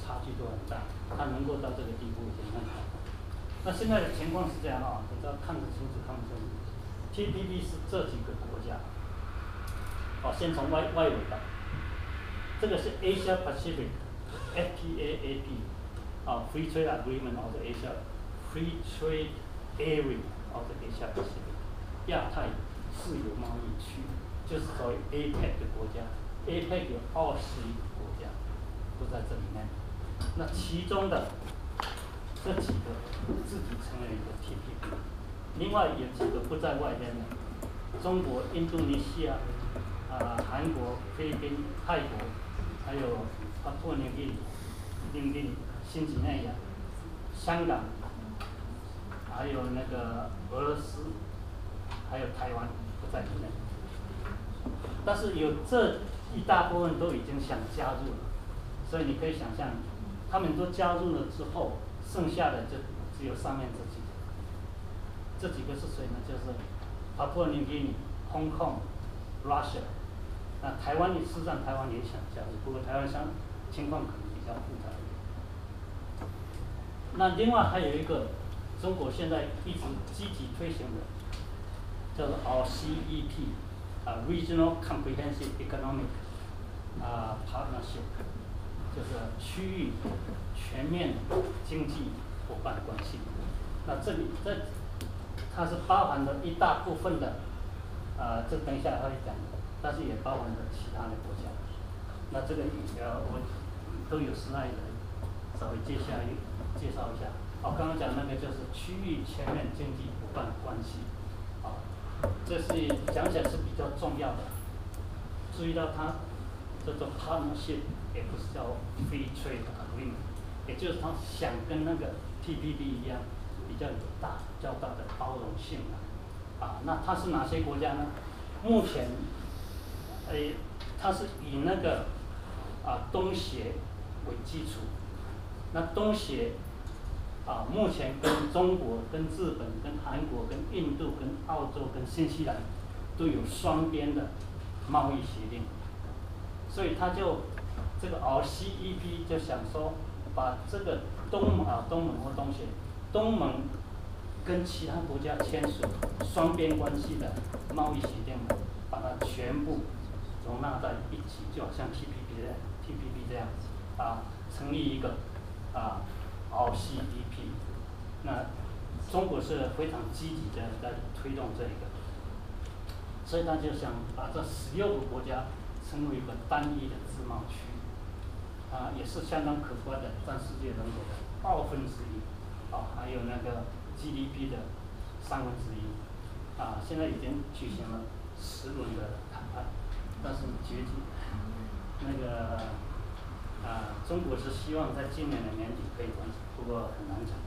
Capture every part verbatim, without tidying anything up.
差距都很大，它能够到这个地步已经很好。那现在的情况是这样啊，你知道看得清楚看不清楚 ？T P P 是这几个国家，好，先从外外围的，这个是 Asia Pacific，F T A A P， 啊 ，Free Trade Agreement of the Asia Free Trade Area of the Asia Pacific， 亚太自由贸易区，就是属于 A P E C 的国家 ，A P E C 有二十一个国家都在这里面。那其中的这几个自己成为一个 T P P， 另外有几个不在外边的，中国、印度尼西亚、啊、呃、韩国、菲律宾、泰国，还有巴布纽几领地、新几内亚、香港，还有那个俄罗斯，还有台湾不在里面。但是有这一大部分都已经想加入了，所以你可以想象，他们都加入了之后，剩下的就只有上面这几个。这几个是谁呢？就是巴布纽几尼、Hong Kong、Russia。那台湾事实上台湾也想加入，不过台湾相情况可能比较复杂一点。那另外还有一个，中国现在一直积极推行的，叫做 R C E P， 啊 ，Regional Comprehensive Economic 啊 Partnership， 就是区域全面经济伙伴关系。那这里这它是包含了一大部分的，啊，这等一下会讲，但是也包含了其他的国家。那这个呃我都有 slide 稍微介绍一介绍一下。哦，刚刚讲那个就是区域全面经济伙伴关系，啊，这是讲起来是比较重要的。注意到它叫做 partnership， 也不是叫 free trade agreement， 也就是它想跟那个 T P P 一样，比较有大较大的包容性啊。啊，那它是哪些国家呢？目前，诶，它是以那个啊东协为基础，那东协啊目前跟中国、跟日本、跟韩国、跟印度、跟澳洲、跟新西兰都有双边的贸易协定，所以它就这个 R C E P 就想说把这个东盟啊东盟或东协东盟跟其他国家签署双边关系的贸易协定，把它全部容纳在一起，就好像 T P P 这样 T P P 这样子啊，成立一个啊 R C E P。那中国是非常积极的在推动这个，所以他就想把这十六个国家成为一个单一的自贸区，啊，也是相当可观的，占世界人口的二分之一，啊，还有那个 G D P 的三分之一，啊，现在已经举行了十轮的谈判，但是决议那个啊，中国是希望在今年的年底可以完成，不过很难讲。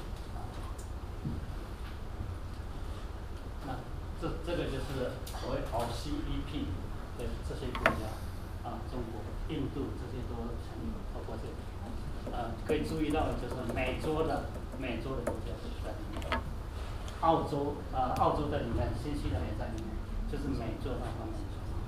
那这这个就是所谓 R C E P 的这些国家，啊，中国、印度这些都参与，包括这个，呃，可以注意到就是美洲的美洲的国家是在里面，澳洲啊、呃、澳洲在里面，新西兰也在里面，就是美洲那方面。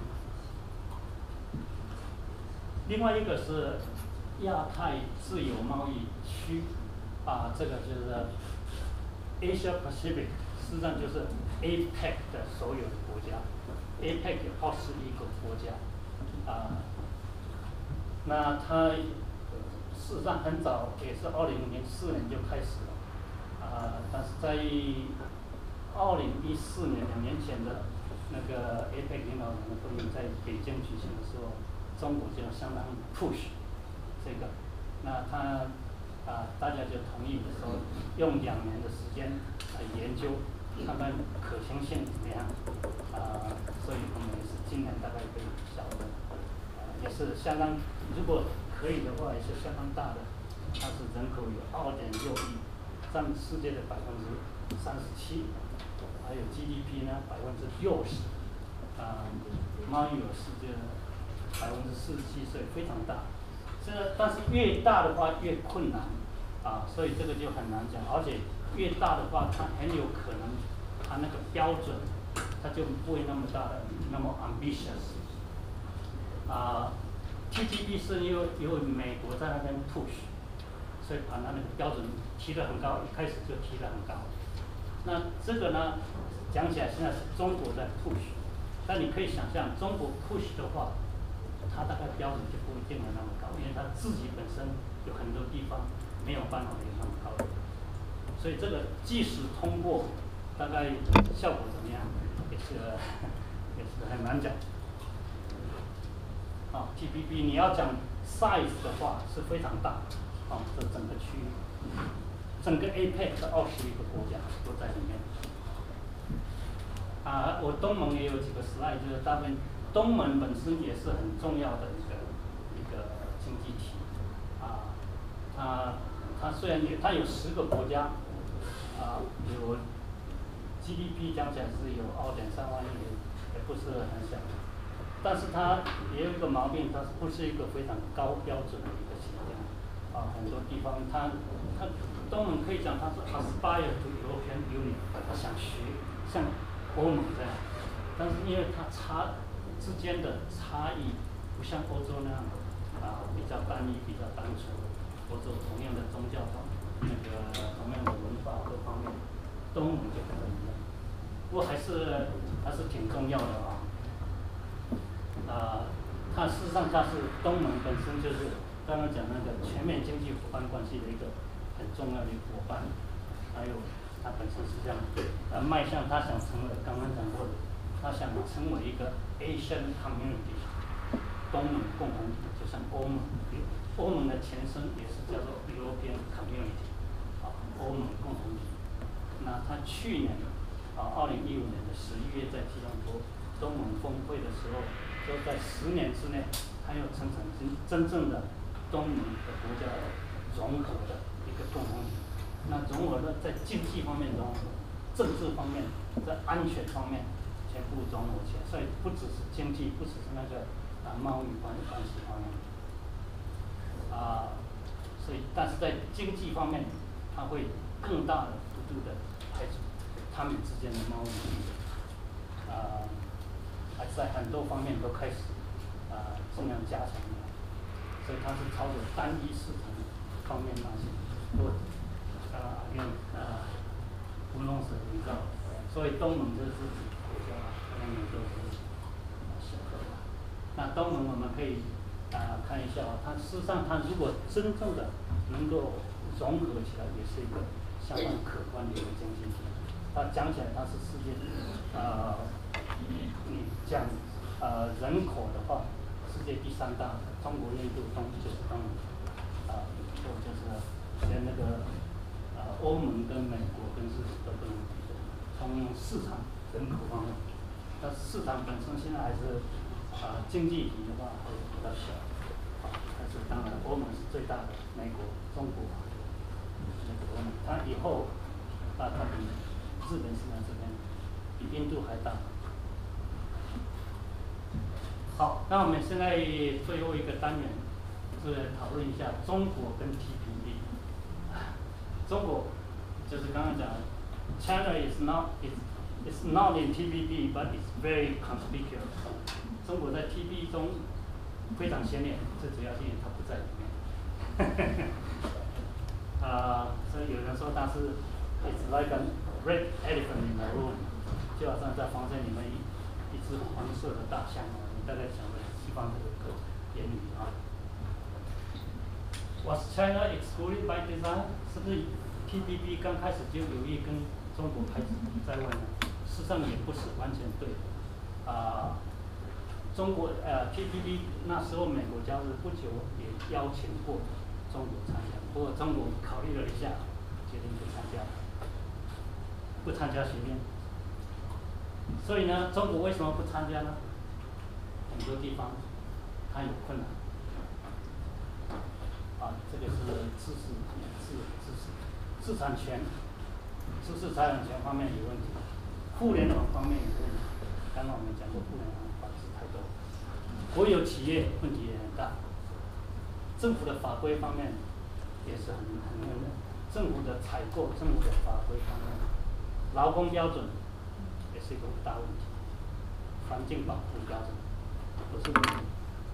另外一个是亚太自由贸易区，啊，这个就是 Asia Pacific， 实际上就是 A P E C 的所有的国家 ，A P E C 有二十一个国家，啊，那它事实上很早，也是二零零四年就开始了，啊，但是在二零一四年两年前的那个 A P E C 领导人的会议在北京举行的时候，中国就相当 push 这个，那他啊大家就同意说用两年的时间来研究，看看可行性怎么样，啊，所以我们也是今年大概可以晓得，啊，也是相当，如果可以的话也是相当大的，它是人口有二点六亿，占世界的百分之三十七，还有 G D P 呢百分之六十，啊，贸易额世界百分之四十七，所以非常大。这但是越大的话越困难，啊，所以这个就很难讲，而且越大的话，它很有可能它那个标准，它就不会那么大的那么 ambitious， 啊， T T B 是因为因为美国在那边 push， 所以把它那个标准提得很高，一开始就提得很高。那这个呢，讲起来现在是中国在 push， 但你可以想象，中国 push 的话，它大概标准就不一定有那么高，因为它自己本身有很多地方没有办法有那么高的，所以这个即使通过，大概效果怎么样，也是也是很难讲。啊 ，T P P 你要讲 size 的话是非常大，啊，这整个区域，整个 A P E C 的二十一个国家都在里面。啊，我东盟也有几个 slide， 就是大部分东盟本身也是很重要的一个一个经济体，啊，它它虽然有它有十个国家，啊，有 G D P 讲起来是有二点三万亿，也不是很小。但是它也有一个毛病，它不是一个非常高标准的一个国家，啊，很多地方它它东盟可以讲它是 aspire to European Union， 它想学像欧盟这样，但是因为它差之间的差异不像欧洲那样啊比较单一、比较单纯，欧洲同样的宗教方那个同样的文化各方面，东盟就不一样，不过还是还是挺重要的啊。啊，它事实上它是东盟本身就是刚刚讲那个全面经济伙伴关系的一个很重要的伙伴，还有它本身是这样，呃，迈向它想成为刚刚讲过的，它想成为一个 Asian Community， 东盟共同体，就像欧盟，欧盟的前身也是叫做 European Community， 啊，欧盟共同体。那它去年啊，二零一五年的十一月在吉隆坡东盟峰会的时候。说在十年之内，它要成成真真正的东盟的国家融合的一个共同体。那融合的在经济方面融合，政治方面，在安全方面，全部融合起来。所以不只是经济，不只是那个啊贸易关关系方面，啊，所以但是在经济方面，它会更大的幅度的排除他们之间的贸易壁垒，啊。还在很多方面都开始啊、呃、尽量加强了，所以它是朝着单一市场方面那些，我啊跟啊不弄死你知道，所以东盟这是国家可能都是适合的。那东盟我们可以啊、呃、看一下啊，它事实上它如果真正的能够融合起来，也是一个相当可观的一个经济体。它讲起来它是世界啊。呃你你讲呃人口的话，世界第三大，中国、印度、中就是东盟，啊，或就是连那个呃欧盟跟美国跟日本都不能比的，从市场人口方面，它市场本身现在还是啊、呃、经济体的话还是比较小，啊，但是当然欧盟是最大的，美国、中国，那个欧盟，它以后啊它比日本市场这边比印度还大。好，那我们现在最后一个单元是讨论一下中国跟 T P P。中国就是刚刚讲的 ，China is not is is not in T P P, but it's very conspicuous。中国在 T P P 中非常显眼，最主要是因为它不在里面。啊，所以有人说它是 it's like a red elephant in the room， 就好像在房间里面一一只黄色的大象。大概讲的西方这个言语啊。Was China excluded by design？ 是不是 T P P 刚开始就有意跟中国排除在外呢？事实上也不是完全对的。啊，中国呃 T P P 那时候美国加入不久也邀请过中国参加，不过中国考虑了一下，决定不参加，不参加协定。所以呢，中国为什么不参加呢？很多地方它有困难，啊，这个是知识、知知识、知识产权、知识财产权方面有问题，互联网方面有问题。刚刚我们讲过，互联网法制太多，国有企业问题也很大，政府的法规方面也是很很难的，政府的采购、政府的法规方面，劳工标准也是一个大问题，环境保护标准。都是问题，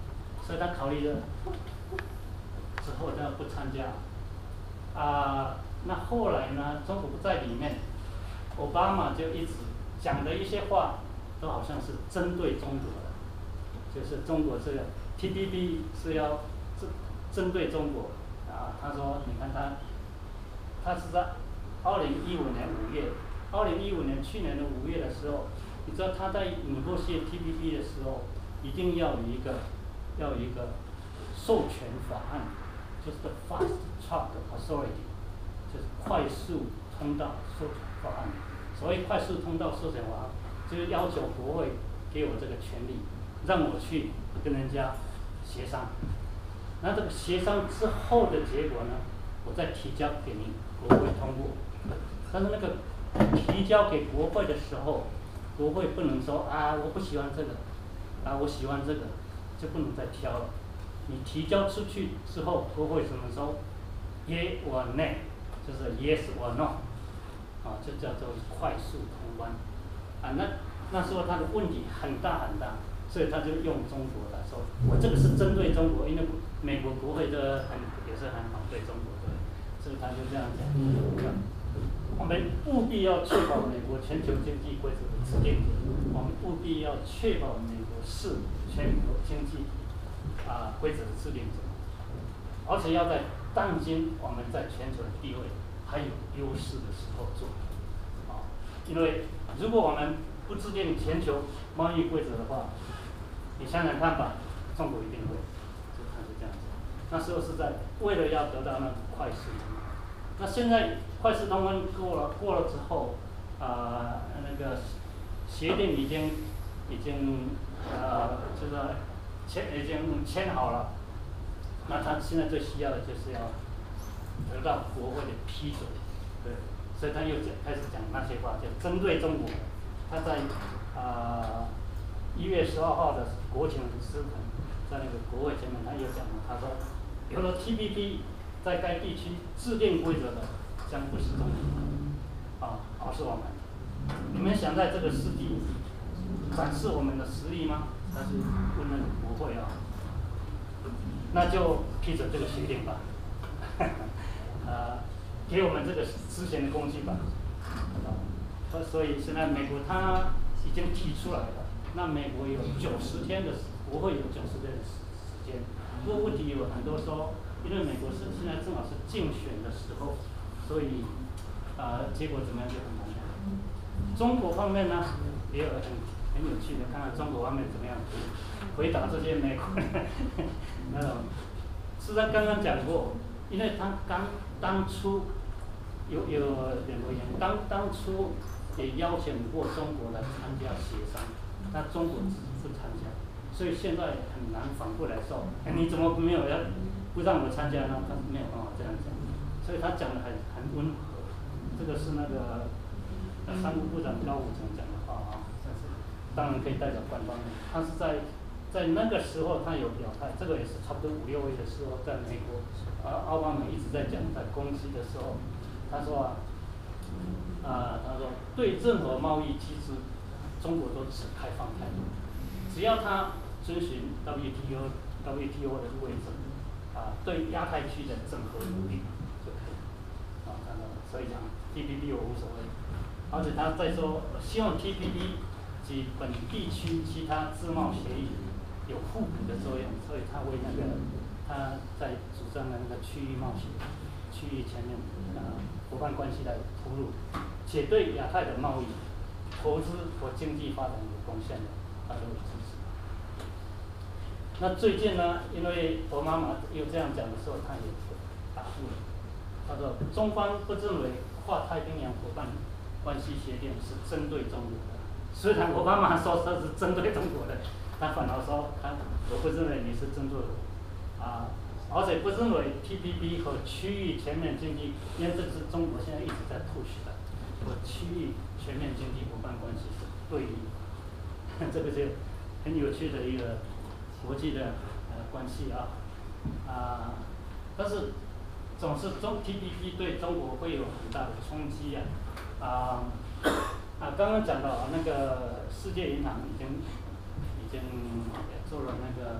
所以他考虑了之后他不参加。啊，那后来呢，中国不在里面，奥巴马就一直讲的一些话，都好像是针对中国的，就是中国这个 T P P 是要针针对中国啊。他说，你看他，他是在二零一五年五月，二零一五年去年的五月的时候，你知道他在拟过写 T P P 的时候，一定要有一个要有一个授权法案，就是 Fast Track Authority， 就是快速通道授权法案。所谓快速通道授权法案，就是要求国会给我这个权利，让我去跟人家协商。那这个协商之后的结果呢，我再提交给你国会通过。但是那个提交给国会的时候，国会不能说啊我不喜欢这个，啊我喜欢这个，就不能再挑了。你提交出去之后，国会怎么说 ？Yes or no， 就是 yes or no， 啊，就叫做快速通关。啊，那那时候他的问题很大很大，所以他就用中国来说，我这个是针对中国，因为美国国会的很也是很反对中国的，所以他就这样讲。我们务必要确保美国全球经济规则的制定，我们务必要确保美国是全球经济啊规则的制定者，而且要在当今我们在全球的地位还有优势的时候做。啊，因为如果我们不制定全球贸易规则的话，你想想看吧，中国一定会，就他是这样子。那时候是在为了要得到那快速通关。那现在快速通关过了过了之后，啊、呃，那个协定已经已经呃，就是签已经签好了。那他现在最需要的就是要得到国会的批准，对，所以他又讲开始讲那些话，就针对中国。他在啊一月十二号的国情咨文，在那个国会前面，他又讲了，他说，有了 T P P， 在该地区制定规则的将不是中国，啊，而是我们。你们想在这个世纪展示我们的实力吗？他是问那个国会啊。那就批准这个协定吧，呃，给我们这个之前的工具吧。所以现在美国它已经提出来了，那美国有九十天的，国会有九十天的时间。不过问题有很多说，因为美国是现在正好是竞选的时候，所以啊、呃、结果怎么样就很难讲。中国方面呢，也有很很有趣的，看看中国方面怎么样回答这些美国人那种。实际上刚刚讲过，因为他刚当初有有两个原因，当当初也邀请过中国来参加协商，那中国不参加，所以现在很难反过来说，哎，你怎么没有要不让我参加呢？他没有办法这样讲，所以他讲的很很温和，这个是那个商务部长高武成讲的话啊，但是当然可以代表官方的，他是在。在那个时候，他有表态，这个也是差不多五六月的时候，在美国，啊，奥巴马一直在讲，在攻击的时候，他说啊，啊，他说对任何贸易机制，中国都持开放态度，只要他遵循 W T O W T O 的规则，啊，对亚太区的整合努力就可以，啊，他说，所以讲 T P P 我无所谓，而且他在说，希望 T P P 及本地区其他自贸协议。有互补的作用，所以他为那个他在主张的那个区域贸易、区域全面呃伙伴关系来投入，且对亚太的贸易、投资和经济发展有贡献的，他都有支持。那最近呢，因为奥巴马又这样讲的时候，他也答复了，他说中方不认为跨太平洋伙伴关系协定是针对中国的，虽然奥巴马说他是针对中国的。他反而说，他我不认为你是针对我，啊，而且不认为 T P P 和区域全面经济，因为这是中国现在一直在 push 的，和区域全面经济伙伴关系是对立，这个就很有趣的一个国际的呃关系啊，啊，但是总是中 T P P 对中国会有很大的冲击啊，啊啊，刚刚讲到那个世界银行已经。已经也做了那个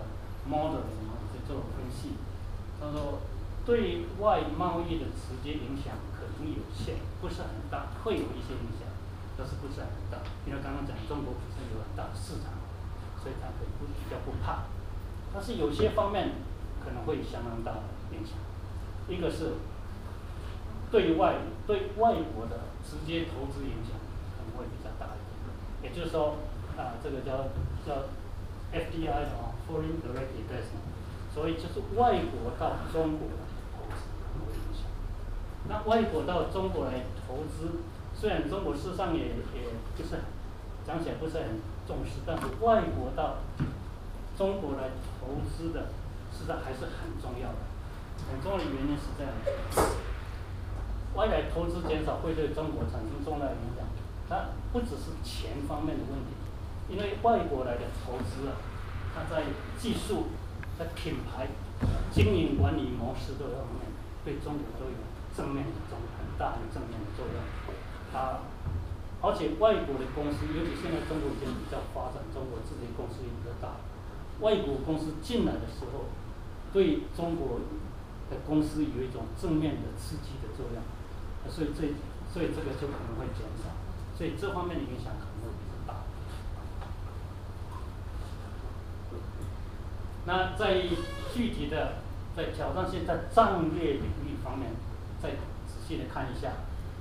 model 去做分析。他说，对外贸易的直接影响可能有限，不是很大，会有一些影响，但是不是很大。因为刚刚讲中国本身有很大的市场，所以它可以不比较不怕。但是有些方面可能会相当大的影响。一个是对外对外国的直接投资影响可能会比较大一点，也就是说，啊、呃，这个叫叫 F D I 啊 ，Foreign Direct Investment， 所以就是外国到中国来投资可能会影响。那外国到中国来投资，虽然中国事实上也也不是讲起来不是很重视，但是外国到中国来投资的，实际上还是很重要的。很重要的原因是这样的：外来投资减少会对中国产生重大影响。它不只是钱方面的问题，因为外国来的投资啊，它在技术、在品牌、经营管理模式这方面，对中国都有正面的这种很大的正面的作用。啊，而且外国的公司，尤其现在中国已经比较发展，中国自己公司也比较大，外国公司进来的时候，对中国的公司有一种正面的刺激的作用，所以这所以这个就可能会减少，所以这方面的影响可能会比较大。那在具体的在挑战性在战略领域方面，再仔细的看一下。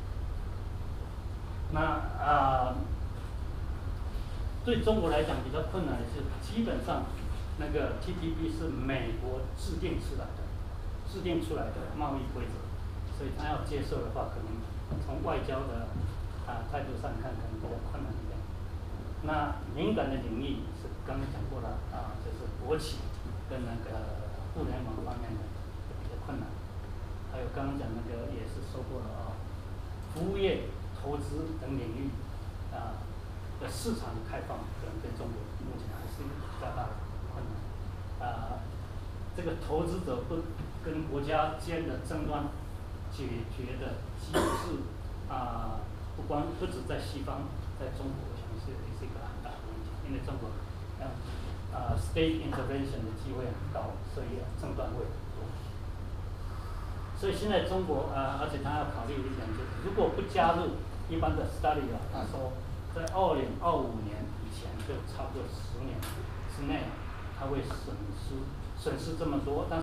那啊、呃，对中国来讲比较困难的是，基本上那个 T P P 是美国制定出来的，制定出来的贸易规则，所以他要接受的话，可能从外交的啊态度上看，可能比较困难一点。那敏感的领域是刚才讲过了啊，就是国企跟那个互联网方面的比较困难。还有刚刚讲那个也是说过了啊，服务业、投资等领域啊的市场开放，可能对中国目前还是比较大的困难。啊，这个投资者不跟国家间的争端解决的机制啊，不光不止在西方，在中国我想是也是一个很大的问题，因为中国嗯啊 state intervention 的机会很高，所以争端会很多。所以现在中国啊，而且他要考虑一点，就是如果不加入一般的 study 啊，他说在二零二五年以前，就差不多十年之内，他会损失损失这么多，但